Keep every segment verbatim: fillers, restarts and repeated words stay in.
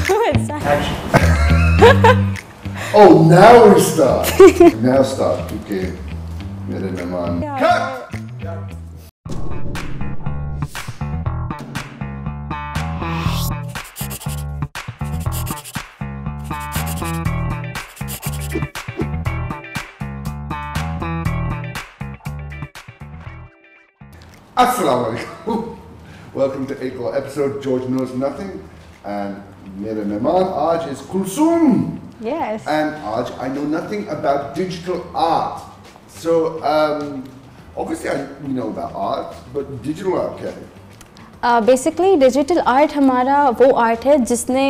Oh, now we start. Now start. Okay. Mere mehman. Cut. Assalamu alaikum. Welcome to एक और episode George Knows Nothing and मेरे मेहमान आज is Kulsum. Yes. And आज I know nothing about digital art. So um, obviously I know about art, but digital art क्या है? Uh, basically digital art हमारा वो art है जिसने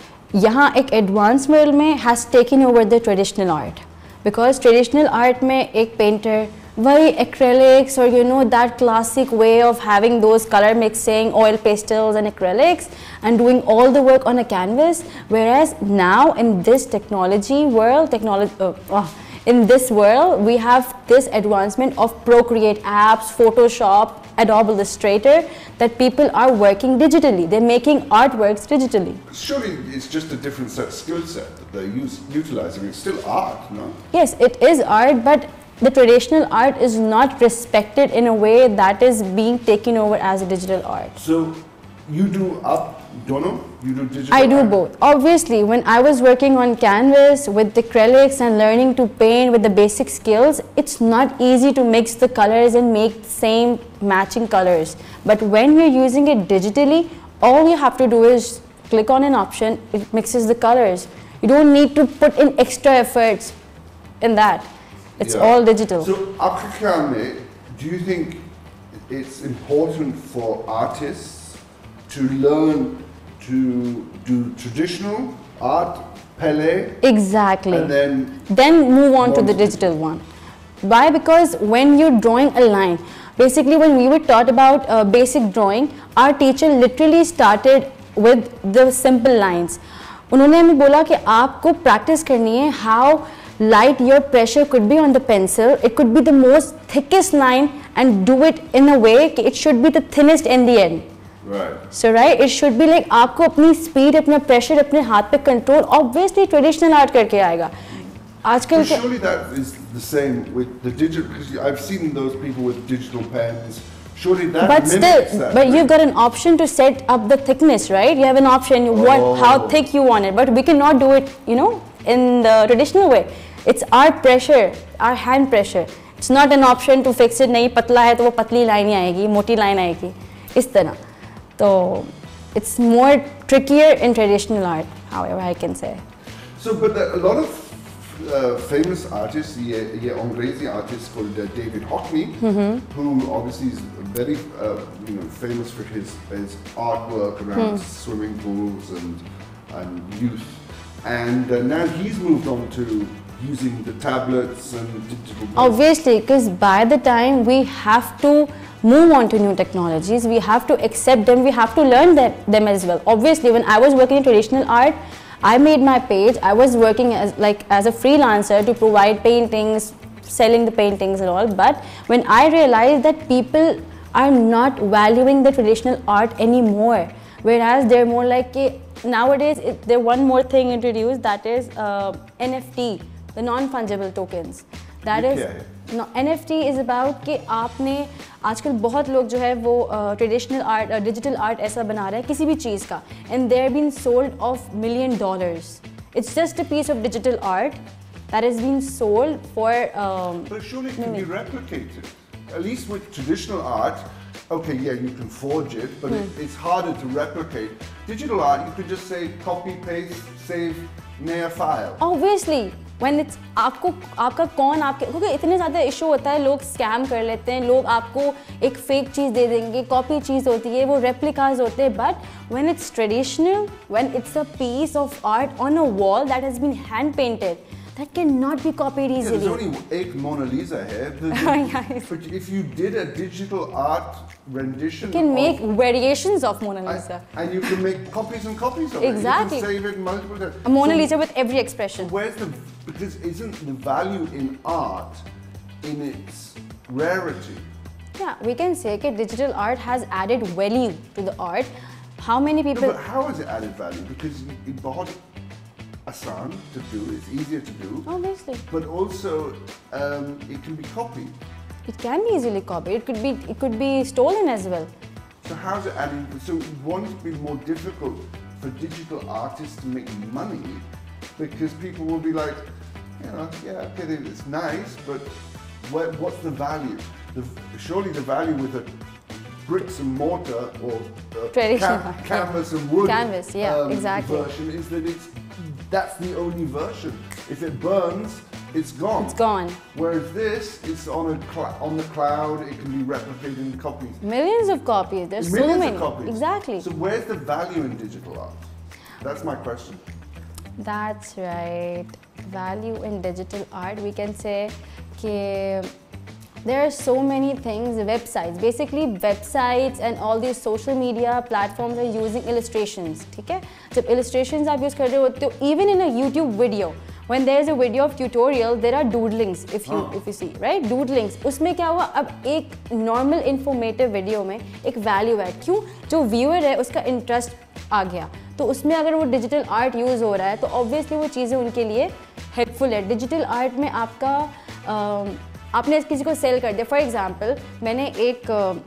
यहाँ एक advanced world में has taken over the traditional art. Because traditional art में एक painter वही acrylics or you know that classic way of having those color mixing, oil pastels and acrylics and doing all the work on a canvas, whereas now in this technology world, technology, uh, oh, in this world we have this advancement of Procreate apps, Photoshop, Adobe Illustrator, that people are working digitally. They're making artworks digitally. Surely it's just a different set of skill set that they're use, utilizing. It's still art, no? Yes, it is art, but the traditional art is not respected in a way that is being taken over as a digital art. So you do up, dono? You do digital I do art? both. Obviously, when I was working on canvas with the acrylics and learning to paint with the basic skills, it's not easy to mix the colors and make same matching colors. But when you're using it digitally, all you have to do is click on an option, it mixes the colors. You don't need to put in extra efforts in that. It's Yeah. all digital. So, Afrika, do you think it's important for artists to learn to do traditional art, Pele, Exactly. and then Then move on to Want the to- digital one. Why? Because when you're drawing a line, basically when we were taught about uh, basic drawing, our teacher literally started with the simple lines. उन्होंने हमें बोला कि आपको practice करनी है how light your pressure could be on the pencil. It could be the most thickest line and do it in a way कि it should be the thinnest in the end. right? So right, it should be like आपको अपनी speed, अपना pressure, अपने हाथ पे control. Obviously traditional art करके आएगा. आजकल But के surely that is the same with the digital. Because I've seen those people with digital pens. Surely that but mimics still, that. but you've got an option to set up the thickness, right? You have an option what how Oh. thick you want it, but we cannot do it, you know, in the traditional way. It's our pressure, our hand pressure. It's not an option to fix it. नहीं पतला है तो वो पतली line ही आएगी, मोटी line आएगी, इस तरह. तो it's more trickier in traditional art, however I can say. So, but a lot of uh, famous artists, yeah, yeah, Angrezi artists called uh, David Hockney, who obviously is very, uh, you know, famous for his his artwork around swimming pools and and youth, and uh, now he's moved on to using the tablets and digital. Obviously, because by the time we have to move on to new technologies, we have to accept them, we have to learn them, them as well. Obviously, when I was working in traditional art, I made my page. I was working as like as a freelancer to provide paintings, selling the paintings and all. But when I realized that people are not valuing the traditional art anymore, whereas they're more like a, nowadays it, there one more thing introduced, that is uh, N F T, the non-fungible tokens. That ये is क्या है? no, N F T is about कि आपने आजकल बहुत लोग जो है वो ट्रेडिशनल आर्ट डिजिटल आर्ट ऐसा बना रहे हैं किसी भी चीज़ का, and they are being sold of million dollars. It's just a piece of digital art that has been sold for. Um, But surely it can be replicated. At least with traditional art, okay, yeah, you can forge it, but it, it's harder to replicate. Digital art, you could just say copy, paste, save, naya file. Obviously, when it's आपको आपका कौन आपके क्योंकि इतने ज़्यादा issue होता है, लोग स्कैम कर लेते हैं, लोग आपको एक फेक चीज़ दे देंगे, कॉपी चीज़ होती है, वो रेप्लिकाज होते हैं. But when it's traditional, when it's a piece of art on a wall that has been hand painted, that cannot be copied Yeah, easily. there's only eight Mona Lisa here. The- Yeah, yes. But if you did a digital art rendition, You can of- make variations of Mona Lisa. and, and you can make copies and copies of Exactly. it. You can save it multiple times. A Mona So Lisa with every expression. Where's the because isn't the value in art in its rarity? Yeah, we can say that digital art has added value to the art. how many people... No, but how is it added value? Because it's बहुत आसान to do, it's easier to do. Obviously. But also, um, it can be copied. It can be easily copied. It could be, it could be stolen as well. So how's it adding? So won't it be more difficult for digital artists to make money? Because people will be like, you know, yeah, okay, it's nice, but what, what's the value? The, surely the value with a bricks and mortar or uh, Traditional, ca- yeah. canvas and wood Canvas, yeah, um, exactly. version is that it's that's the only version. If it burns, it's gone. It's gone. Whereas this is on a cl- on the cloud. It can be replicated in copies. Millions of copies. There's Millions so many. of copies. Exactly. So where's the value in digital art? That's my question. That's right. Value in digital art. We can say that there are so many things. Websites, basically websites and all these social media platforms are using illustrations. ठीक है? जब illustrations आप use कर रहे होते हो, even in a YouTube video, when there is a video of tutorial, there are doodlings. If you if you see, right? Doodlings. उसमें क्या हुआ? अब एक normal informative video में एक value है. क्यों? जो viewer है उसका interest आ गया. तो उसमें अगर वो डिजिटल आर्ट यूज़ हो रहा है तो ऑब्वियसली वो चीज़ें उनके लिए हेल्पफुल है. डिजिटल आर्ट में आपका आ, आपने किसी को सेल कर दिया. फॉर एग्जांपल मैंने एक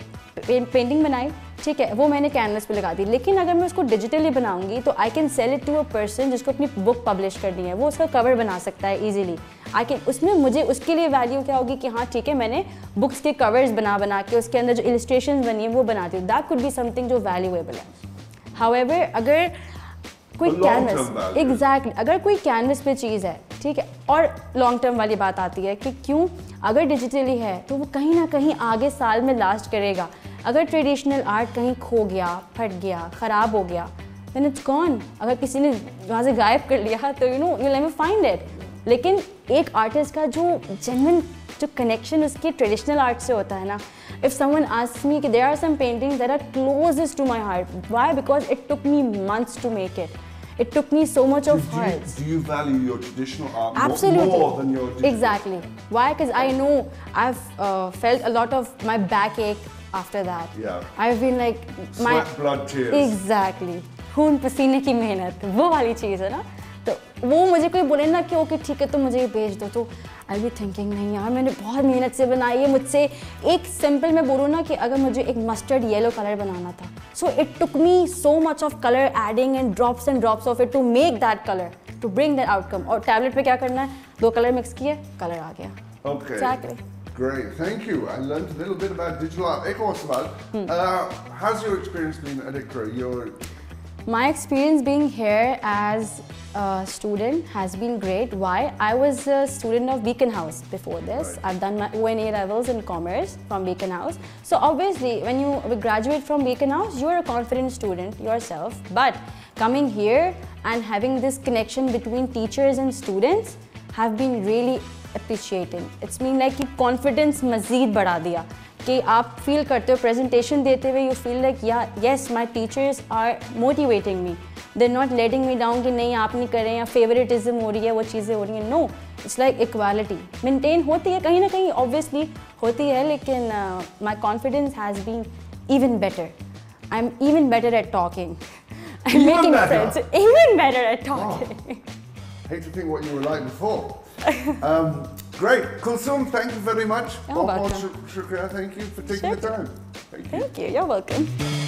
पे, पेंटिंग बनाई, ठीक है, वो मैंने कैनवस पे लगा दी, लेकिन अगर मैं उसको डिजिटली बनाऊंगी तो I can sell it to a person जिसको अपनी बुक पब्लिश करनी है. वो उसका कवर बना सकता है ईजिली. आई कैन उसमें मुझे उसके लिए वैल्यू क्या होगी कि हाँ ठीक है, मैंने बुक्स के कवर्स बना बना के उसके अंदर जो इलस्ट्रेशन बनी है वो बनाती हूँ. दैट कुड बी समथिंग जो वैल्यूएबल है. However, अगर कोई कैनवस एग्जैक्टली अगर कोई कैनवस पे चीज़ है, ठीक है, और लॉन्ग टर्म वाली बात आती है कि क्यों अगर डिजिटली है तो वो कहीं ना कहीं आगे साल में लास्ट करेगा. अगर ट्रेडिशनल आर्ट कहीं खो गया, फट गया, ख़राब हो गया, then it's gone. अगर किसी ने वहाँ से गायब कर लिया तो you know you'll never find it. लेकिन एक आर्टिस्ट का जो जेन्युइन जो कनेक्शन उसके ट्रेडिशनल आर्ट से होता है ना. If someone asks me, there are some paintings that are closest to my heart. Why? Because it took me months to make it. It took me so much of do, heart. do, do you value your traditional art Absolutely. more, more than your digital? Exactly. Why? Because I know I've uh, felt a lot of my backache after that. Yeah. I've been like my sweat, blood, tears. Exactly. खून पसीने की मेहनत, वो वाली चीज़ है ना. तो वो मुझे कोई बोले ना कि ओके ठीक है तो मुझे ये भेज दो, तो आई बी थिंकिंग नहीं यार मैंने बहुत मेहनत से बनाई है. मुझसे एक सिंपल मैं बोलूँ ना कि अगर मुझे एक मस्टर्ड येलो कलर बनाना था, so it took me so much of colour adding and drops and drops of it to make that colour, to bring that outcome. और टैबलेट पे क्या करना है, दो कलर मिक्स किए, कलर आ गया. Okay. Exactly. Great, thank you. I learned a little bit about digital art. एक और सवाल, uh, how's your experience been at I C R A? Your My experience being here as a student has been great. Why? I was a student of Beacon House before this. Right. I've done my O N A levels in commerce from Beacon House. So obviously, when you graduate from Beacon House, you're a confident student yourself. But coming here and having this connection between teachers and students have been really appreciating. It's been like कि confidence मज़ीद बढ़ा दिया कि आप feel करते हो presentation देते हुए, you feel like yeah yes my teachers are motivating me, they not letting me down कि नहीं आप नहीं करें या फेवरेटिज्म हो रही है, वो चीज़ें हो रही हैं. No, it's like equality maintain होती है कहीं ना कहीं, ऑब्वियसली होती है, लेकिन my confidence has been even better. I am even better at talking, I am making friends, even better at talking. hate to think what you were like before. um, Great. Kulsum, thank you very much. You're welcome. Shukriya, thank you for taking Sure. the time. Thank you. Thank you. You're welcome.